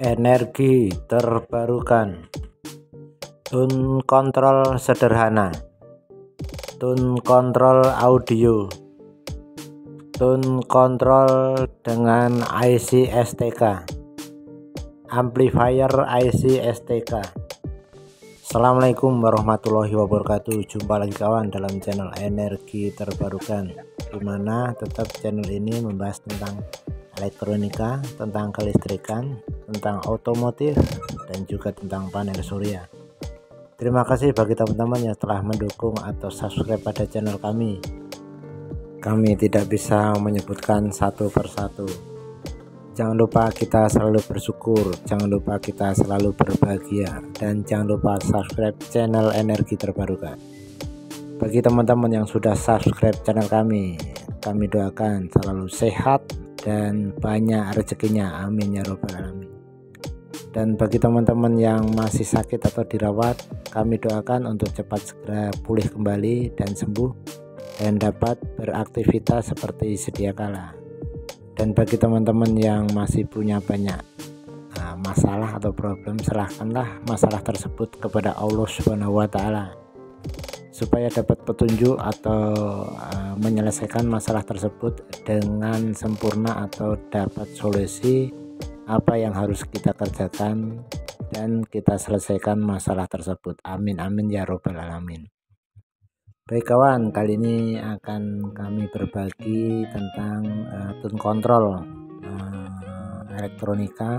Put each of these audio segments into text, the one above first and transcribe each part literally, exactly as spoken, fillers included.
Energi terbarukan. Tune kontrol sederhana, tune kontrol audio, tune kontrol dengan I C S T K, amplifier I C S T K. Assalamualaikum warahmatullahi wabarakatuh. Jumpa lagi kawan dalam channel Energi Terbarukan, dimana tetap channel ini membahas tentang elektronika, tentang kelistrikan, tentang otomotif, dan juga tentang panel surya. Terima kasih bagi teman-teman yang telah mendukung atau subscribe pada channel kami. Kami tidak bisa menyebutkan satu persatu. Jangan lupa kita selalu bersyukur, jangan lupa kita selalu berbahagia, dan jangan lupa subscribe channel Energi Terbarukan. Bagi teman-teman yang sudah subscribe channel kami, kami doakan selalu sehat dan banyak rezekinya, amin ya robbal alamin. Dan bagi teman-teman yang masih sakit atau dirawat, kami doakan untuk cepat segera pulih kembali dan sembuh dan dapat beraktivitas seperti sedia kala. Dan bagi teman-teman yang masih punya banyak uh, masalah atau problem, serahkanlah masalah tersebut kepada Allah Subhanahu wa taala supaya dapat petunjuk atau uh, menyelesaikan masalah tersebut dengan sempurna atau dapat solusi apa yang harus kita kerjakan dan kita selesaikan masalah tersebut. Amin amin ya robbal alamin. Baik kawan, kali ini akan kami berbagi tentang uh, tune kontrol uh, elektronika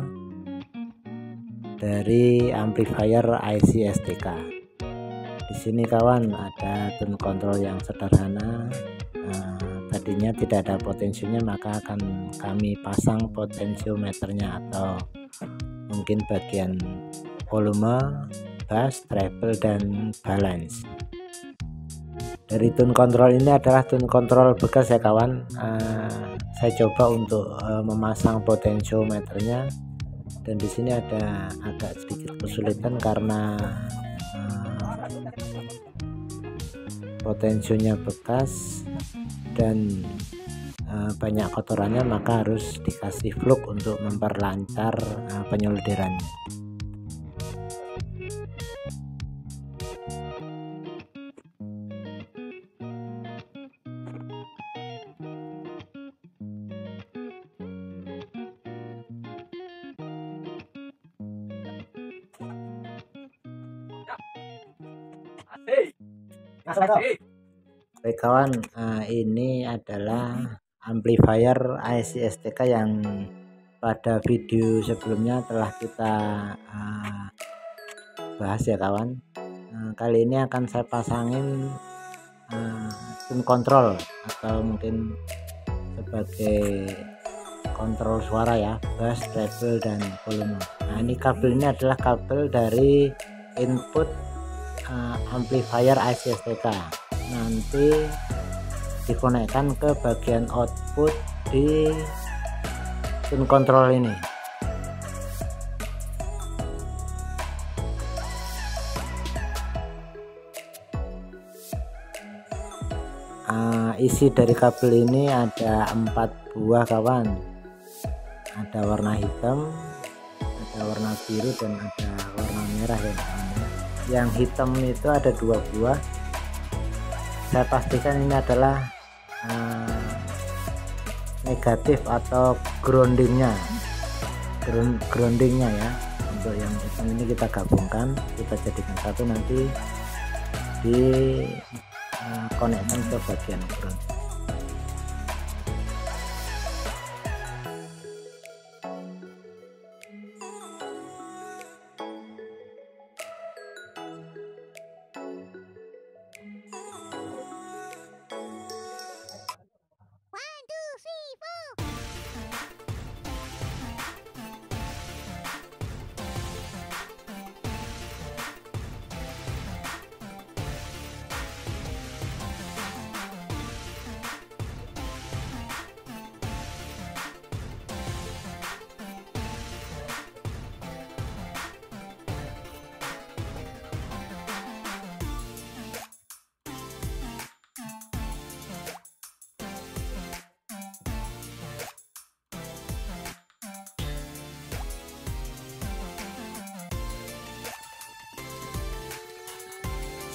dari amplifier I C S T K. Di sini kawan ada tune kontrol yang sederhana. Uh, tadinya tidak ada potensinya, maka akan kami pasang potensiometernya atau mungkin bagian volume, bass, treble, dan balance. Dari tune kontrol ini adalah tune kontrol bekas ya kawan. Uh, saya coba untuk uh, memasang potensiometernya, dan di sini ada agak sedikit kesulitan karena uh, potensionya bekas dan uh, banyak kotorannya, maka harus dikasih fluk untuk memperlancar uh, penyolderannya. Baik kawan, uh, ini adalah amplifier I C S T K yang pada video sebelumnya telah kita uh, bahas ya kawan. Uh, kali ini akan saya pasangin uh, tune kontrol atau mungkin sebagai kontrol suara ya, bass, treble, dan volume. Nah ini kabel ini adalah kabel dari input uh, amplifier I C S T K, nanti dikonekkan ke bagian output di tune kontrol ini. Uh, isi dari kabel ini ada empat buah kawan, ada warna hitam, ada warna biru, dan ada warna merah ya kawan. Yang hitam itu ada dua buah. Saya pastikan ini adalah uh, negatif atau groundingnya ground, groundingnya ya. Untuk yang hitam ini kita gabungkan, kita jadikan satu, nanti di uh, konekkan ke bagian ground.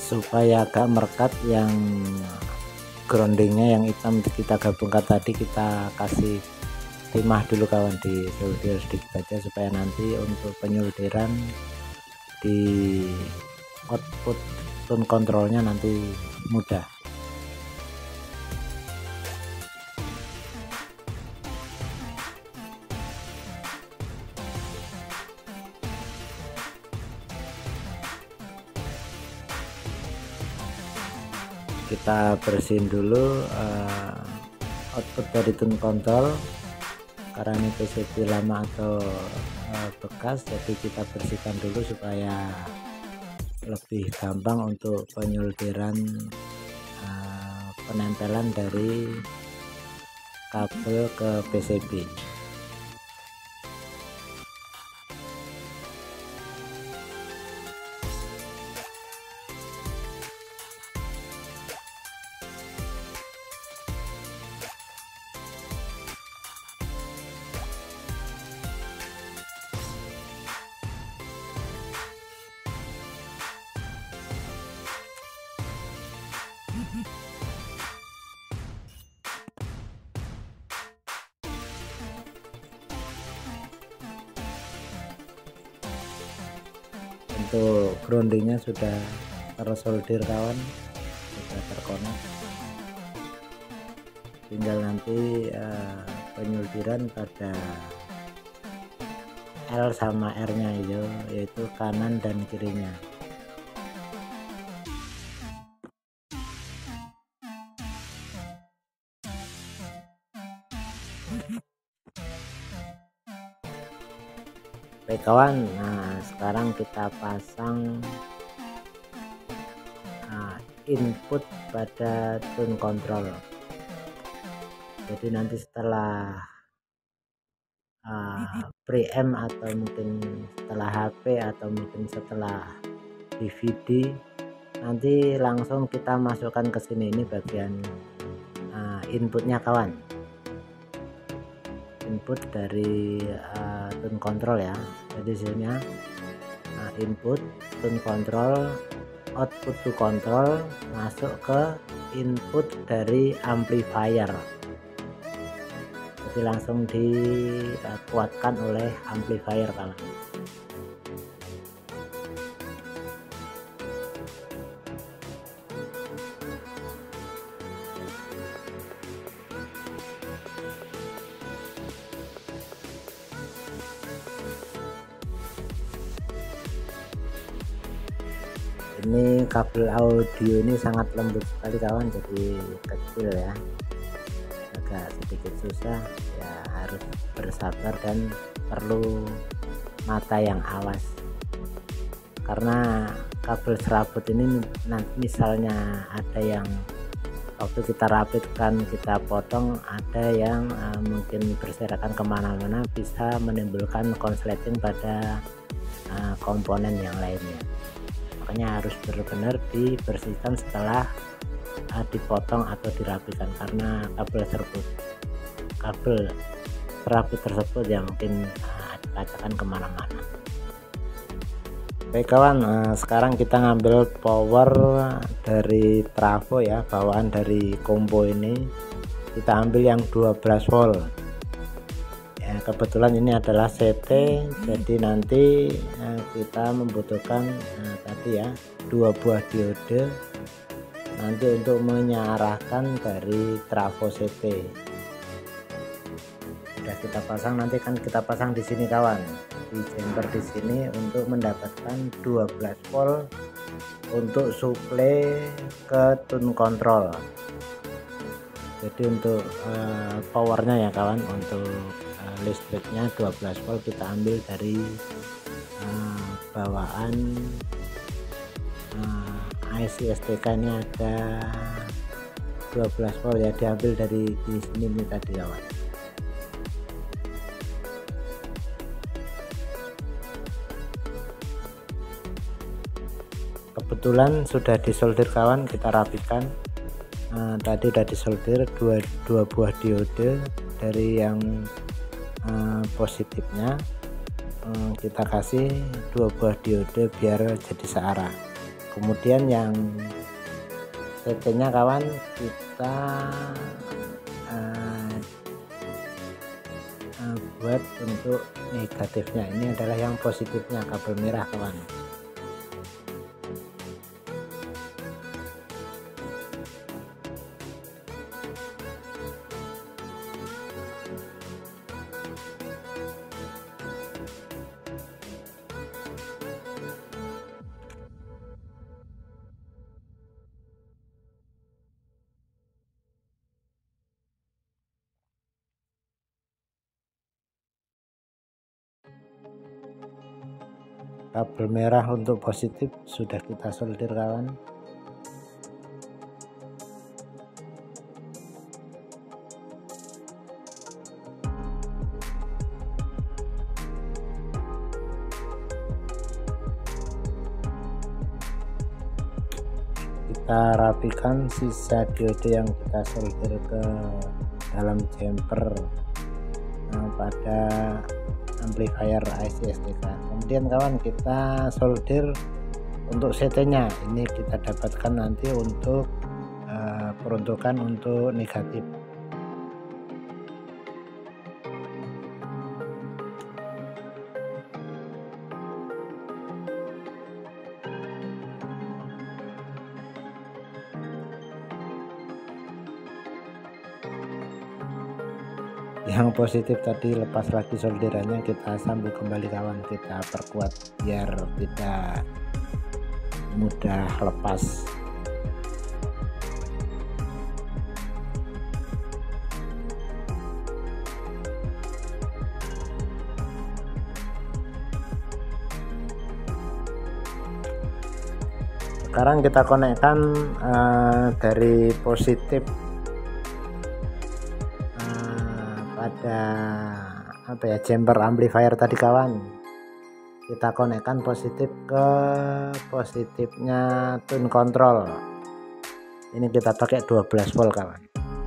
supaya agak merekat. Yang groundingnya yang hitam kita gabungkan tadi kita kasih timah dulu kawan, di solder sedikit aja supaya nanti untuk penyolderan di output tone controlnya nanti mudah. Kita bersihin dulu uh, output dari tone control karena ini P C B lama atau uh, bekas, jadi kita bersihkan dulu supaya lebih gampang untuk penyolderan uh, penempelan dari kabel ke P C B. Untuk groundingnya sudah tersolder kawan, sudah terkonek, tinggal nanti uh, penyolderan pada L sama R nya itu, yaitu kanan dan kirinya. Baik kawan, nah sekarang kita pasang uh, input pada tone control. Jadi nanti setelah uh, preamp atau mungkin setelah H P atau mungkin setelah D V D, nanti langsung kita masukkan ke sini. Ini bagian uh, inputnya kawan, input dari uh, tone control ya. Jadi sini uh, input tone control, output to control, masuk ke input dari amplifier. Jadi langsung dikuatkan oleh amplifier kawan. Ini kabel audio ini sangat lembut sekali kawan, jadi kecil ya, agak sedikit susah ya, harus bersabar dan perlu mata yang awas, karena kabel serabut ini nanti misalnya ada yang waktu kita rapitkan kita potong, ada yang uh, mungkin berserakan kemana-mana, bisa menimbulkan konsleting pada uh, komponen yang lainnya. Makanya harus benar-benar dibersihkan setelah uh, dipotong atau dirapikan, karena kabel tersebut kabel serabut tersebut yang mungkin uh, dikacakan kemana-mana. Baik kawan, uh, sekarang kita ngambil power dari trafo ya, bawaan dari combo ini kita ambil yang dua belas volt ya. Kebetulan ini adalah C T, jadi nanti uh, kita membutuhkan uh, tadi ya dua buah diode nanti untuk mengarahkan dari trafo C T. Sudah kita pasang, nanti kan kita pasang di sini kawan, di jumper di sini untuk mendapatkan dua belas volt untuk suplai ke tone control. Jadi untuk uh, powernya ya kawan, untuk uh, listriknya dua belas volt kita ambil dari uh, bawaan uh, I C S T K. Ini ada dua belas volt ya, diambil dari di sini nih tadi kawan. Kebetulan sudah disolder kawan, kita rapikan. Nah, tadi udah disolder dua, dua buah diode dari yang uh, positifnya, uh, kita kasih dua buah diode biar jadi searah. kemudian yang C T nya kawan kita uh, uh, buat untuk negatifnya. Ini adalah yang positifnya, kabel merah kawan. Kabel merah untuk positif sudah kita solder kawan. Kita rapikan sisa diode yang kita solder ke dalam jumper nah, pada amplifier I C S T K. Kemudian kawan kita solder untuk C T nya, ini kita dapatkan nanti untuk uh, peruntukan untuk negatif. Yang positif tadi lepas lagi solderannya, kita sambung kembali kawan, kita perkuat biar tidak mudah lepas. Sekarang kita konekkan uh, dari positif pada apa ya jumper amplifier tadi kawan, kita konekkan positif ke positifnya tune control. Ini kita pakai dua belas volt kawan.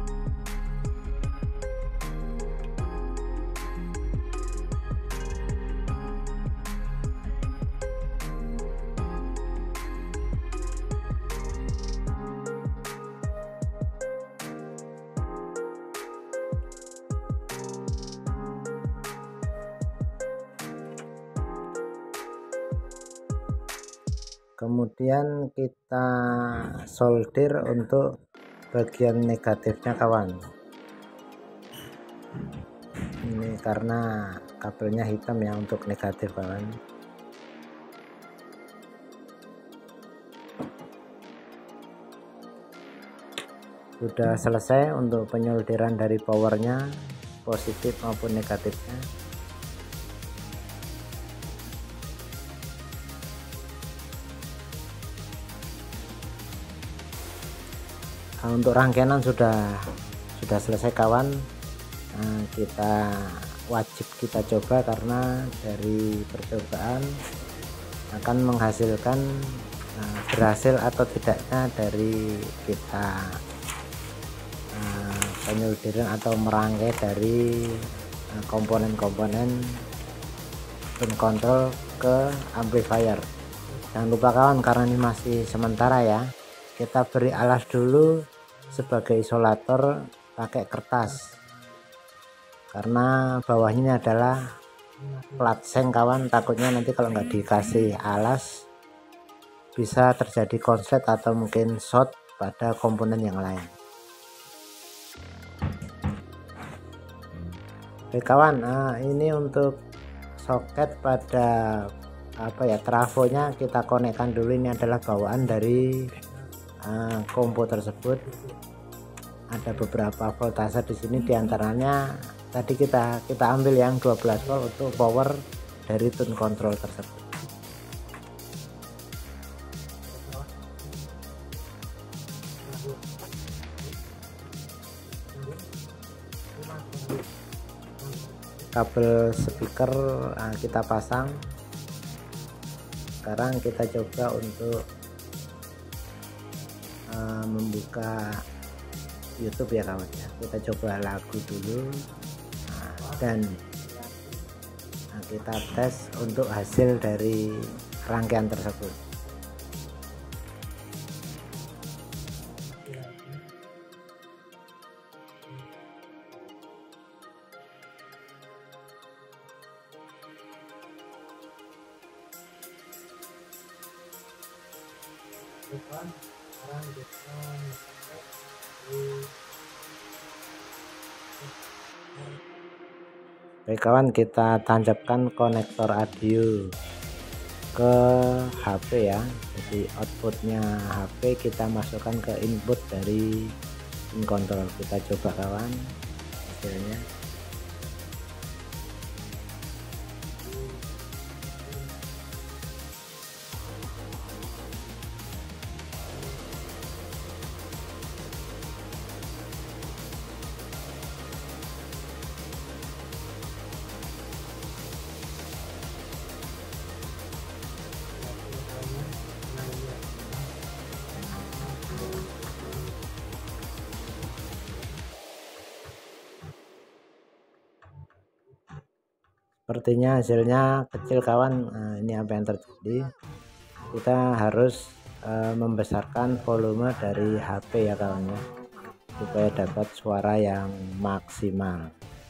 Kemudian kita solder untuk bagian negatifnya kawan. Ini karena kabelnya hitam ya untuk negatif kawan. Sudah selesai untuk penyolderan dari powernya, positif maupun negatifnya. Nah, untuk rangkaian sudah sudah selesai kawan. Nah, kita wajib kita coba karena dari percobaan akan menghasilkan nah, berhasil atau tidaknya dari kita nah, penyolderan atau merangkai dari komponen-komponen nah, tune control ke amplifier. Jangan lupa kawan, karena ini masih sementara ya, kita beri alas dulu sebagai isolator pakai kertas, karena bawahnya adalah plat seng kawan. Takutnya nanti kalau nggak dikasih alas bisa terjadi konslet atau mungkin short pada komponen yang lain. Oke kawan, nah ini untuk soket pada apa ya trafonya kita konekkan dulu. Ini adalah bawaan dari Uh, kompo tersebut. Ada beberapa voltase di sini, diantaranya tadi kita kita ambil yang dua belas volt untuk power dari tune control tersebut. Kabel speaker uh, kita pasang. Sekarang kita coba untuk Uh, membuka YouTube ya kawan ya. Kita coba lagu dulu nah, dan nah, kita tes untuk hasil dari rangkaian tersebut. Baik kawan, kita tancapkan konektor audio ke H P ya. Jadi outputnya H P kita masukkan ke input dari in control. Kita coba kawan hasilnya. Sepertinya hasilnya kecil kawan. Nah, ini apa yang terjadi, kita harus e, membesarkan volume dari H P ya kawan ya, supaya dapat suara yang maksimal.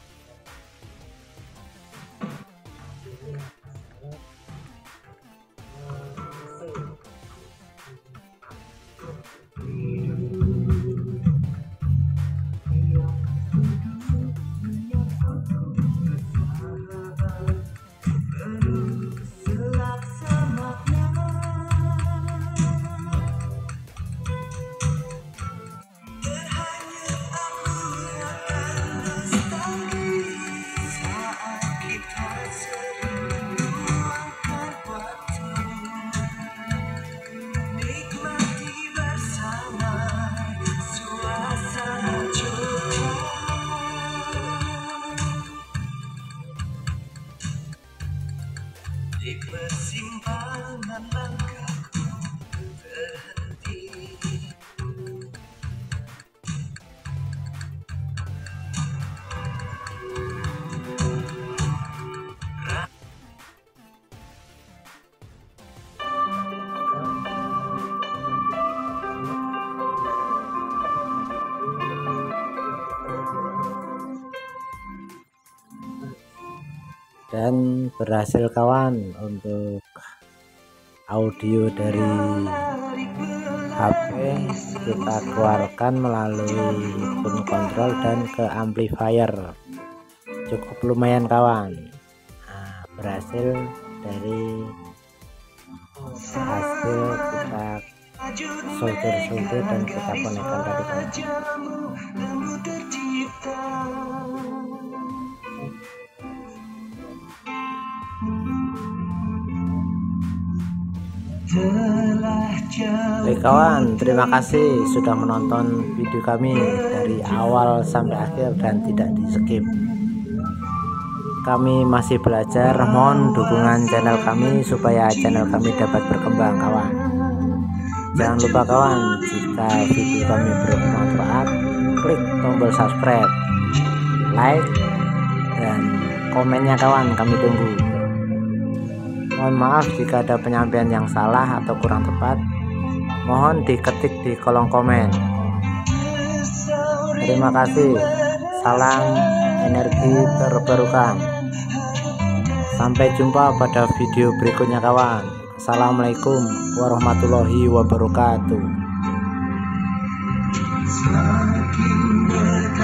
Di persimpangan langkahku terhenti, dan berhasil kawan untuk audio dari H P kita keluarkan melalui tone control dan ke amplifier. Cukup lumayan kawan. Nah, berhasil dari hasil kita solder-solder dan kita konekkan tadi kawan. Baik kawan, terima kasih sudah menonton video kami dari awal sampai akhir dan tidak di skip. Kami masih belajar, mohon dukungan channel kami supaya channel kami dapat berkembang kawan. Jangan lupa kawan, jika video kami bermanfaat, klik tombol subscribe, like, dan komennya kawan, kami tunggu. Mohon maaf jika ada penyampaian yang salah atau kurang tepat, mohon diketik di kolom komen. Terima kasih. Salam energi terbarukan. Sampai jumpa pada video berikutnya kawan. Assalamualaikum warahmatullahi wabarakatuh.